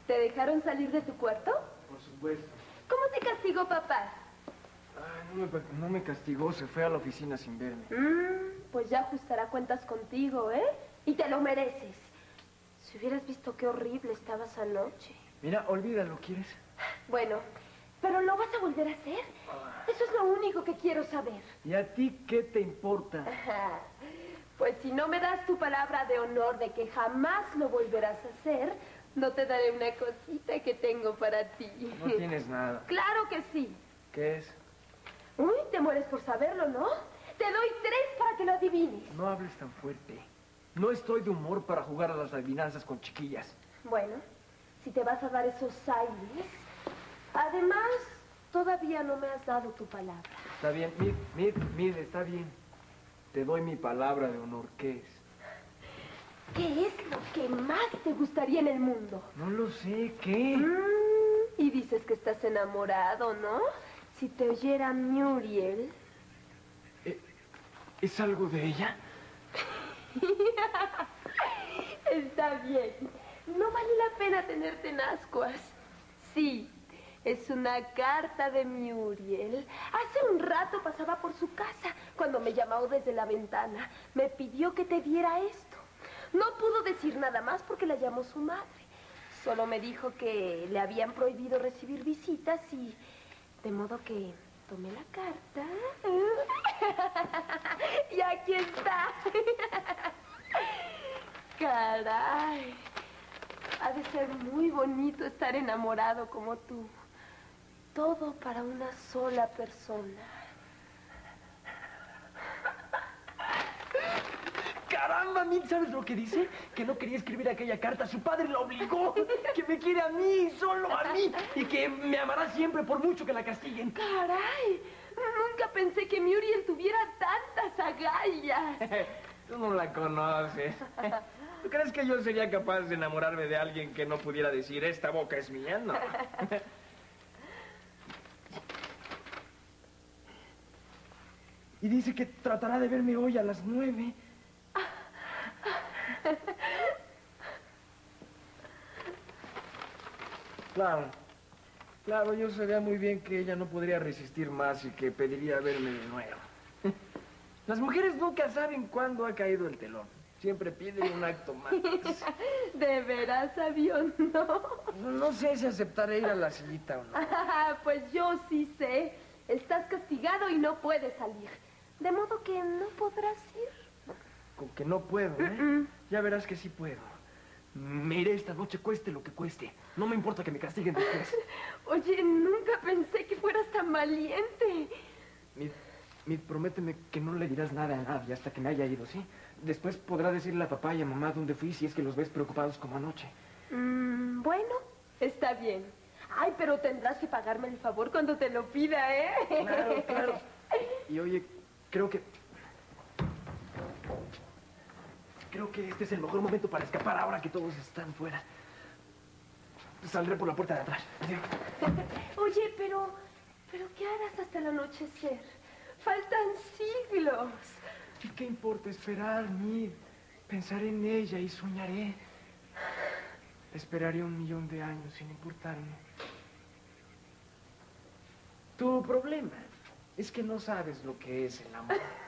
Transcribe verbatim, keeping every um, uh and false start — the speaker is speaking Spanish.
¿Te dejaron salir de tu cuarto? Por supuesto. ¿Cómo te castigó papá? Ay, no, me, no me castigó, se fue a la oficina sin verme. Mm, pues ya ajustará cuentas contigo, ¿eh? Y te lo mereces. Si hubieras visto qué horrible estabas anoche. Mira, olvídalo, ¿quieres? Bueno, ¿pero lo vas a volver a hacer? Eso es lo único que quiero saber. ¿Y a ti qué te importa? Ajá. Pues si no me das tu palabra de honor de que jamás lo volverás a hacer, no te daré una cosita que tengo para ti. No tienes nada. ¡Claro que sí! ¿Qué es? Uy, te mueres por saberlo, ¿no? Te doy tres para que lo adivines. No hables tan fuerte. No estoy de humor para jugar a las adivinanzas con chiquillas. Bueno, si te vas a dar esos aires... Además, todavía no me has dado tu palabra. Está bien, Mid, Mid, Mid, está bien. Te doy mi palabra de honor. ¿Qué es? ¿Qué es lo que más te gustaría en el mundo? No lo sé, ¿qué? Mm, y dices que estás enamorado, ¿no? Si te oyera Muriel... ¿Eh, ¿Es algo de ella? Está bien. No vale la pena tenerte en ascuas. Sí, es una carta de Muriel. Hace un rato pasaba por su casa cuando me llamó desde la ventana. Me pidió que te diera esto. No pudo decir nada más porque la llamó su madre. Solo me dijo que le habían prohibido recibir visitas y... De modo que tomé la carta. Y aquí está. Caray. Ha de ser muy bonito estar enamorado como tú. Todo para una sola persona. ¡Caramba, Mid! ¿Sabes lo que dice? Que no quería escribir aquella carta. Su padre la obligó. Que me quiere a mí, solo a mí. Y que me amará siempre por mucho que la castiguen. ¡Caray! Nunca pensé que Muriel tuviera tantas agallas. Tú no la conoces. ¿Tú crees que yo sería capaz de enamorarme de alguien que no pudiera decir, esta boca es mía? No. Y dice que tratará de verme hoy a las nueve. Claro, claro, yo sabía muy bien que ella no podría resistir más y que pediría verme de nuevo. Las mujeres nunca saben cuándo ha caído el telón. Siempre piden un acto más. ¿De veras, avión? No. No, no sé si aceptaré ir a la sillita o no. Pues yo sí sé. Estás castigado y no puedes salir. De modo que no podrás ir. Con que no puedo, ¿eh? Mm-mm. Ya verás que sí puedo. Me iré esta noche, cueste lo que cueste. No me importa que me castiguen después. Oye, nunca pensé que fueras tan valiente. Mid, Mid, prométeme que no le dirás nada a nadie hasta que me haya ido, ¿sí? Después podrá decirle a papá y a mamá dónde fui si es que los ves preocupados como anoche. Mm, bueno, está bien. Ay, pero tendrás que pagarme el favor cuando te lo pida, ¿eh? Claro, claro. Y oye, creo que... Creo que este es el mejor momento para escapar ahora que todos están fuera. Saldré por la puerta de atrás. Oye, pero... ¿Pero qué harás hasta el anochecer? Faltan siglos. ¿Y qué importa esperar, Mid? Pensaré en ella y soñaré. Esperaré un millón de años sin importarme. Tu problema es que no sabes lo que es el amor.